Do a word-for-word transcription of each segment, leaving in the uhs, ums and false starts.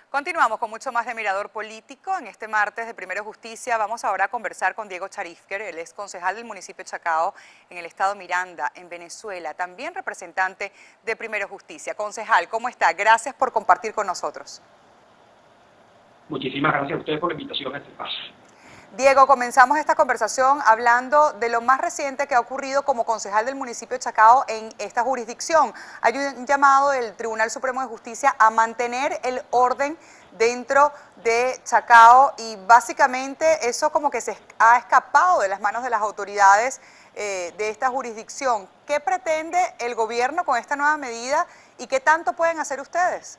Continuamos con mucho más de Mirador Político. En este martes de Primero Justicia vamos ahora a conversar con Diego Charifker. Él es concejal del municipio de Chacao en el estado Miranda, en Venezuela, también representante de Primero Justicia. Concejal, ¿cómo está? Gracias por compartir con nosotros. Muchísimas gracias a ustedes por la invitación a este espacio. Diego, comenzamos esta conversación hablando de lo más reciente que ha ocurrido como concejal del municipio de Chacao en esta jurisdicción. Hay un llamado del Tribunal Supremo de Justicia a mantener el orden dentro de Chacao y básicamente eso como que se ha escapado de las manos de las autoridades eh, de esta jurisdicción. ¿Qué pretende el gobierno con esta nueva medida y qué tanto pueden hacer ustedes?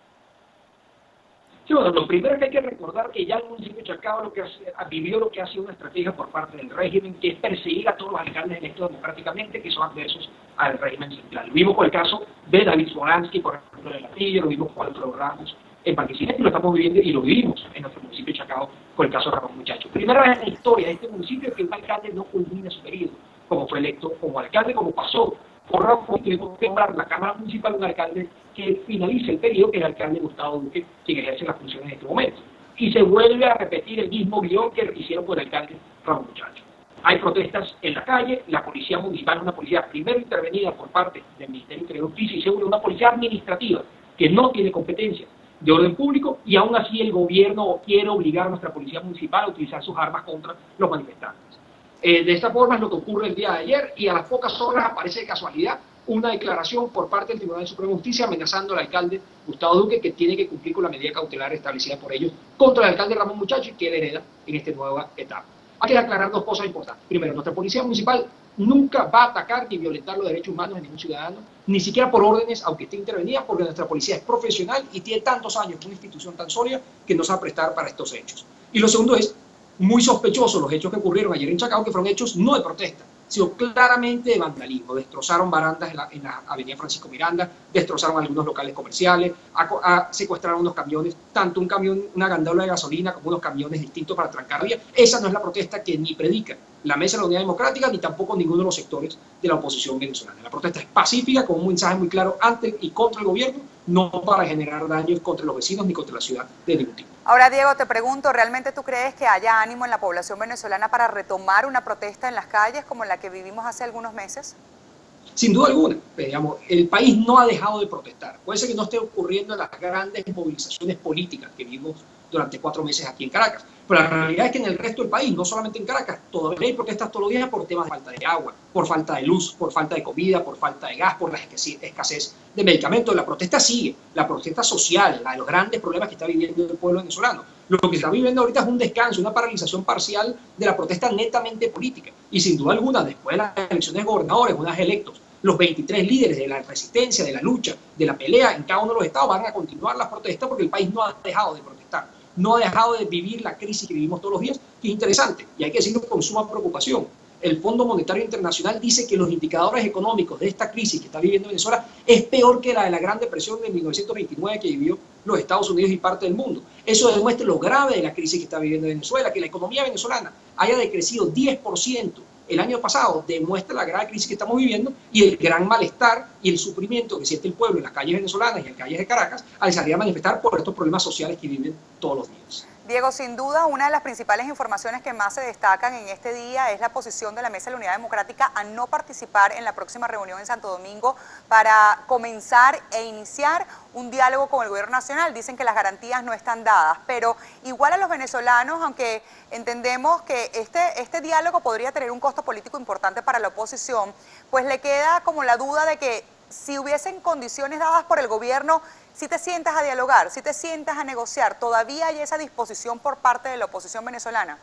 Sí, bueno, lo primero que hay que recordar que ya el municipio de Chacao lo que hace, vivió lo que ha sido una estrategia por parte del régimen, que es perseguir a todos los alcaldes electos democráticamente que son adversos al régimen central. Lo vimos con el caso de David Smoransky, por ejemplo, de Latillo, lo vimos con Alfredo Ramos en Barquisimeto, y lo estamos viviendo y lo vivimos en nuestro municipio de Chacao con el caso de Ramón Muchacho. Primera vez en la historia de este municipio que un alcalde no culmina su periodo, como fue electo como alcalde, como pasó por Ramón, tuvimos que nombrar la Cámara Municipal un alcalde que finalice el periodo, que es el alcalde Gustavo Duque, quien ejerce las funciones en este momento. Y se vuelve a repetir el mismo guión que hicieron por el alcalde Ramón Muchacho. Hay protestas en la calle, la policía municipal es una policía primero intervenida por parte del Ministerio de Justicia y segundo una policía administrativa que no tiene competencia de orden público, y aún así el gobierno quiere obligar a nuestra policía municipal a utilizar sus armas contra los manifestantes. Eh, de esta forma es lo que ocurre el día de ayer, y a las pocas horas aparece de casualidad una declaración por parte del Tribunal Supremo de Justicia amenazando al alcalde Gustavo Duque, que tiene que cumplir con la medida cautelar establecida por ellos contra el alcalde Ramón Muchacho y que él hereda en esta nueva etapa. Hay que aclarar dos cosas importantes. Primero, nuestra policía municipal nunca va a atacar ni violentar los derechos humanos de ningún ciudadano, ni siquiera por órdenes, aunque esté intervenida, porque nuestra policía es profesional y tiene tantos años, una institución tan sólida que nos va a prestar para estos hechos. Y lo segundo es muy sospechoso los hechos que ocurrieron ayer en Chacao, que fueron hechos no de protesta, sino claramente de vandalismo. Destrozaron barandas en la, en la avenida Francisco Miranda, destrozaron algunos locales comerciales, a, a, secuestraron unos camiones, tanto un camión, una gandola de gasolina, como unos camiones distintos para trancar vías. Esa no es la protesta que ni predica la Mesa de la Unidad Democrática, ni tampoco ninguno de los sectores de la oposición venezolana. La protesta es pacífica, con un mensaje muy claro ante y contra el gobierno, no para generar daños contra los vecinos ni contra la ciudad de ningún tipo. Ahora, Diego, te pregunto, ¿realmente tú crees que haya ánimo en la población venezolana para retomar una protesta en las calles como la que vivimos hace algunos meses? Sin duda alguna, digamos, el país no ha dejado de protestar. Puede ser que no esté ocurriendo las grandes movilizaciones políticas que vimos durante cuatro meses aquí en Caracas, pero la realidad es que en el resto del país, no solamente en Caracas, todavía hay protestas todos los días por temas de falta de agua, por falta de luz, por falta de comida, por falta de gas, por la escasez de medicamentos. La protesta sigue, la protesta social, la de los grandes problemas que está viviendo el pueblo venezolano. Lo que está viviendo ahorita es un descanso, una paralización parcial de la protesta netamente política. Y sin duda alguna, después de las elecciones de gobernadores, unas electos, los veintitrés líderes de la resistencia, de la lucha, de la pelea en cada uno de los estados van a continuar las protestas porque el país no ha dejado de protestar, no ha dejado de vivir la crisis que vivimos todos los días, que es interesante, y hay que decirlo con suma preocupación. El Fondo Monetario Internacional dice que los indicadores económicos de esta crisis que está viviendo Venezuela es peor que la de la Gran Depresión de mil novecientos veintinueve que vivió los Estados Unidos y parte del mundo. Eso demuestra lo grave de la crisis que está viviendo Venezuela, que la economía venezolana haya decrecido diez por ciento el año pasado, demuestra la grave crisis que estamos viviendo y el gran malestar y el sufrimiento que siente el pueblo en las calles venezolanas y en las calles de Caracas al salir a manifestar por estos problemas sociales que viven todos los días. Diego, sin duda, una de las principales informaciones que más se destacan en este día es la posición de la Mesa de la Unidad Democrática a no participar en la próxima reunión en Santo Domingo para comenzar e iniciar un diálogo con el gobierno nacional. Dicen que las garantías no están dadas, pero igual a los venezolanos, aunque entendemos que este, este diálogo podría tener un costo político importante para la oposición, pues le queda como la duda de que si hubiesen condiciones dadas por el gobierno, si te sientas a dialogar, si te sientas a negociar, ¿todavía hay esa disposición por parte de la oposición venezolana?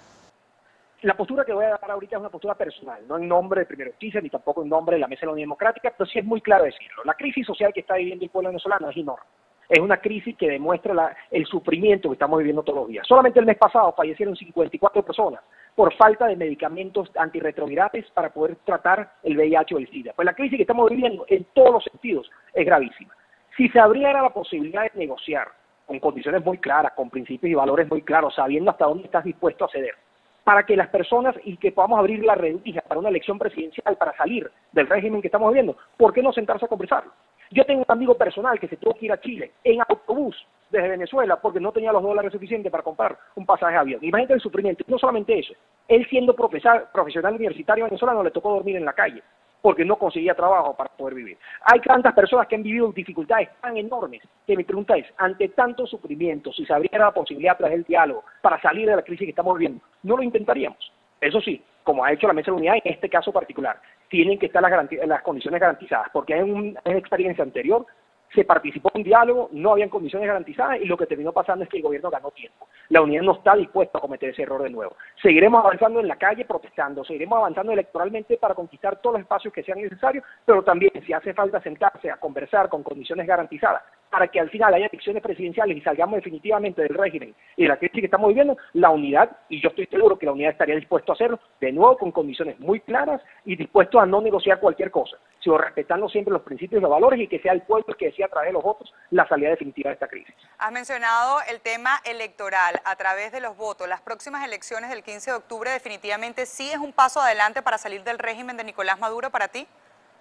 La postura que voy a dar ahorita es una postura personal, no en nombre de Primero Justicia ni tampoco en nombre de la Mesa de la Unidad Democrática, pero sí es muy claro decirlo. La crisis social que está viviendo el pueblo venezolano es enorme. Es una crisis que demuestra la, el sufrimiento que estamos viviendo todos los días. Solamente el mes pasado fallecieron cincuenta y cuatro personas por falta de medicamentos antirretrovirales para poder tratar el V I H o el SIDA. Pues la crisis que estamos viviendo en todos los sentidos es gravísima. Si se abriera la posibilidad de negociar con condiciones muy claras, con principios y valores muy claros, sabiendo hasta dónde estás dispuesto a ceder, para que las personas y que podamos abrir la rendija para una elección presidencial, para salir del régimen que estamos viviendo, ¿por qué no sentarse a conversarlo? Yo tengo un amigo personal que se tuvo que ir a Chile en autobús desde Venezuela porque no tenía los dólares suficientes para comprar un pasaje de avión. Imagínate el sufrimiento. Y no solamente eso, él siendo profesor, profesional universitario venezolano le tocó dormir en la calle porque no conseguía trabajo para poder vivir. Hay tantas personas que han vivido dificultades tan enormes que mi pregunta es, ante tanto sufrimiento, si se abriera la posibilidad a través del diálogo para salir de la crisis que estamos viviendo, ¿no lo intentaríamos? Eso sí, como ha hecho la Mesa de la Unidad en este caso particular, tienen que estar las, las condiciones garantizadas, porque en un, en experiencia anterior se participó en un diálogo, no habían condiciones garantizadas y lo que terminó pasando es que el gobierno ganó tiempo. La unidad no está dispuesta a cometer ese error de nuevo. Seguiremos avanzando en la calle protestando, seguiremos avanzando electoralmente para conquistar todos los espacios que sean necesarios, pero también si hace falta sentarse a conversar con condiciones garantizadas para que al final haya elecciones presidenciales y salgamos definitivamente del régimen y de la crisis que estamos viviendo, la unidad, y yo estoy seguro que la unidad estaría dispuesta a hacerlo, de nuevo con condiciones muy claras y dispuesto a no negociar cualquier cosa, sino respetando siempre los principios y los valores y que sea el pueblo el que decida a través de los votos la salida definitiva de esta crisis. Has mencionado el tema electoral a través de los votos. Las próximas elecciones del quince de octubre definitivamente sí es un paso adelante para salir del régimen de Nicolás Maduro para ti.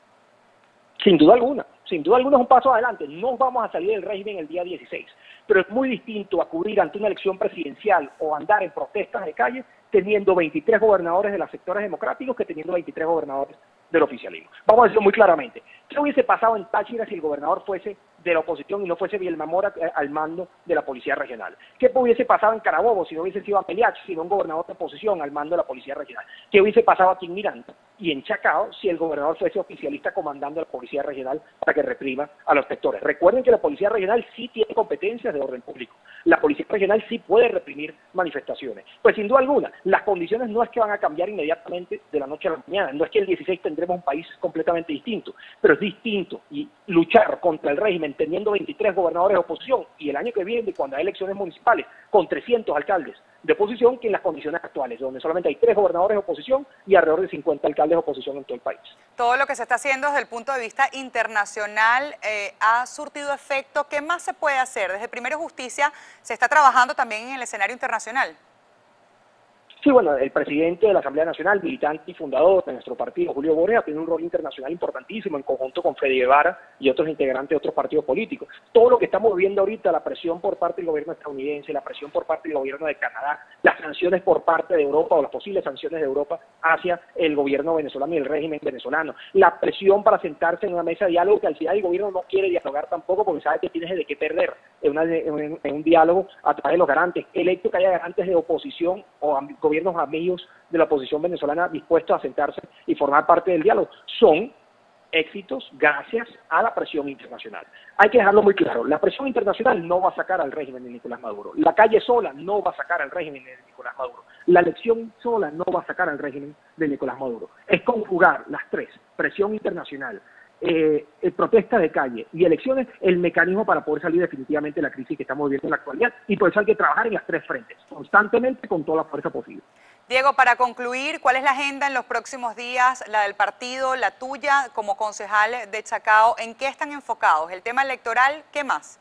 Sin duda alguna, sin duda alguna es un paso adelante. No vamos a salir del régimen el día dieciséis, pero es muy distinto acudir ante una elección presidencial o andar en protestas de calle teniendo veintitrés gobernadores de los sectores democráticos que teniendo veintitrés gobernadores del oficialismo. Vamos a decirlo muy claramente. ¿Qué hubiese pasado en Táchira si el gobernador fuese de la oposición y no fuese Vilma Mora al mando de la Policía Regional? ¿Qué hubiese pasado en Carabobo si no hubiese sido Ameliach, sino un gobernador de oposición al mando de la Policía Regional? ¿Qué hubiese pasado aquí en Miranda y en Chacao si el gobernador fuese oficialista comandando la Policía Regional para que reprima a los sectores? Recuerden que la Policía Regional sí tiene competencias de orden público. La Policía Regional sí puede reprimir manifestaciones. Pues sin duda alguna, las condiciones no es que van a cambiar inmediatamente de la noche a la mañana, no es que el dieciséis tendremos un país completamente distinto, pero es distinto y luchar contra el régimen teniendo veintitrés gobernadores de oposición y el año que viene, cuando hay elecciones municipales, con trescientos alcaldes de oposición, que en las condiciones actuales, donde solamente hay tres gobernadores de oposición y alrededor de cincuenta alcaldes de oposición en todo el país. Todo lo que se está haciendo desde el punto de vista internacional eh, ha surtido efecto. ¿Qué más se puede hacer? Desde Primero Justicia se está trabajando también en el escenario internacional. Sí, bueno, el presidente de la Asamblea Nacional, militante y fundador de nuestro partido, Julio Borges, tiene un rol internacional importantísimo en conjunto con Freddy Guevara y otros integrantes de otros partidos políticos. Todo lo que estamos viendo ahorita, la presión por parte del gobierno estadounidense, la presión por parte del gobierno de Canadá, las sanciones por parte de Europa o las posibles sanciones de Europa hacia el gobierno venezolano y el régimen venezolano, la presión para sentarse en una mesa de diálogo que al final el gobierno no quiere dialogar tampoco porque sabe que tiene de qué perder en, una, en, en un diálogo a través de los garantes. El hecho que haya garantes de oposición o gobiernos amigos de la oposición venezolana dispuestos a sentarse y formar parte del diálogo son éxitos gracias a la presión internacional. Hay que dejarlo muy claro, la presión internacional no va a sacar al régimen de Nicolás Maduro, la calle sola no va a sacar al régimen de Nicolás Maduro, la elección sola no va a sacar al régimen de Nicolás Maduro. Es conjugar las tres, presión internacional, Eh, eh, protesta de calle y elecciones, el mecanismo para poder salir definitivamente de la crisis que estamos viviendo en la actualidad, y por eso hay que trabajar en las tres frentes, constantemente, con toda la fuerza posible. Diego, para concluir, ¿cuál es la agenda en los próximos días, la del partido, la tuya como concejal de Chacao? ¿En qué están enfocados? ¿El tema electoral? ¿Qué más?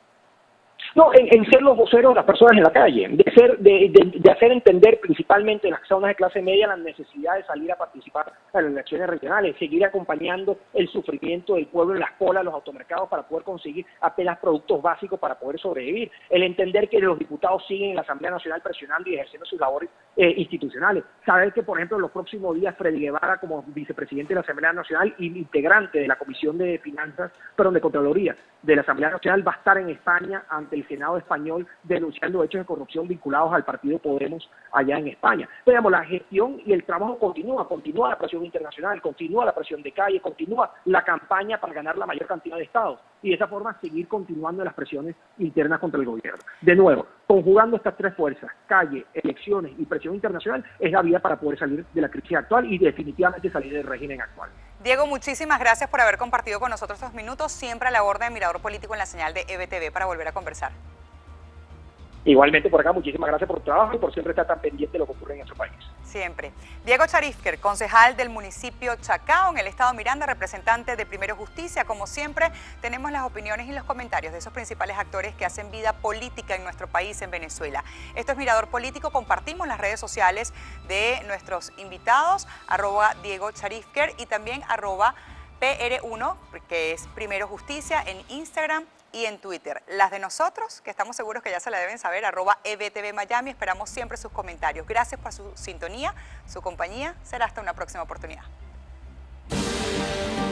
No, en, en ser los voceros de las personas en la calle, de ser, de, de, de hacer entender principalmente en las zonas de clase media la necesidad de salir a participar en las elecciones regionales, seguir acompañando el sufrimiento del pueblo en las colas de los automercados para poder conseguir apenas productos básicos para poder sobrevivir, el entender que los diputados siguen en la Asamblea Nacional presionando y ejerciendo sus labores eh, institucionales, saber que por ejemplo en los próximos días Freddy Guevara como vicepresidente de la Asamblea Nacional y integrante de la Comisión de Finanzas, perdón, de Contraloría de la Asamblea Nacional va a estar en España ante el Senado español denunciando hechos de corrupción vinculados al partido Podemos allá en España. Pero, digamos, la gestión y el trabajo continúa, continúa la presión internacional, continúa la presión de calle, continúa la campaña para ganar la mayor cantidad de estados y de esa forma seguir continuando las presiones internas contra el gobierno. De nuevo, conjugando estas tres fuerzas, calle, elecciones y presión internacional, es la vía para poder salir de la crisis actual y definitivamente salir del régimen actual. Diego, muchísimas gracias por haber compartido con nosotros estos minutos, siempre a la orden de Mirador Político en la señal de E B T V para volver a conversar. Igualmente por acá, muchísimas gracias por tu trabajo y por siempre estar tan pendiente de lo que ocurre en nuestro país. Siempre. Diego Charifker, concejal del municipio Chacao en el estado Miranda, representante de Primero Justicia. Como siempre, tenemos las opiniones y los comentarios de esos principales actores que hacen vida política en nuestro país, en Venezuela. Esto es Mirador Político, compartimos las redes sociales de nuestros invitados, arroba Diego Charifker y también arroba P R uno, que es Primero Justicia, en Instagram y en Twitter. Las de nosotros, que estamos seguros que ya se la deben saber, arroba E B T V Miami. Esperamos siempre sus comentarios. Gracias por su sintonía, su compañía. Será hasta una próxima oportunidad.